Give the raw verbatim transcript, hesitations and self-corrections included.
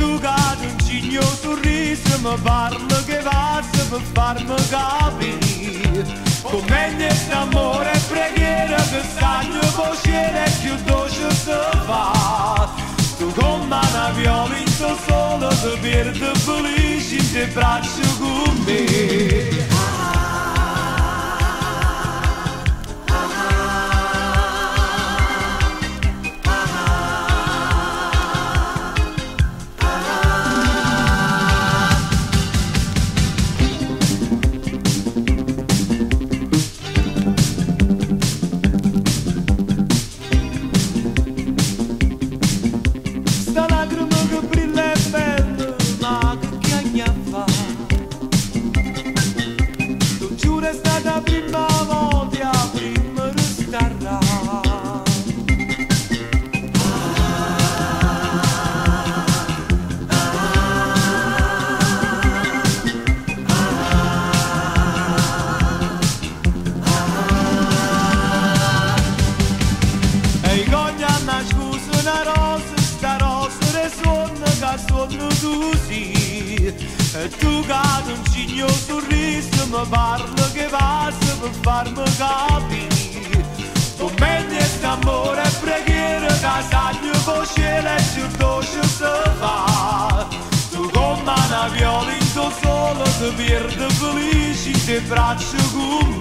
tu cade un cigno sorriso, mi parla che passa per farmi capire come niente amore e preghiera che stagno vocere e più dolce si fa. Tu come una viola in tuo solo ti perdi felice in te braccia con me. Sono tu sì, e tu cade un cigno sorriso, mi parla che passa per farmi capire come niente amore e preghiera che stagno vocere e più dolce si fa. Tu come una viola in tuo solo ti perdi felice in te braccia con me.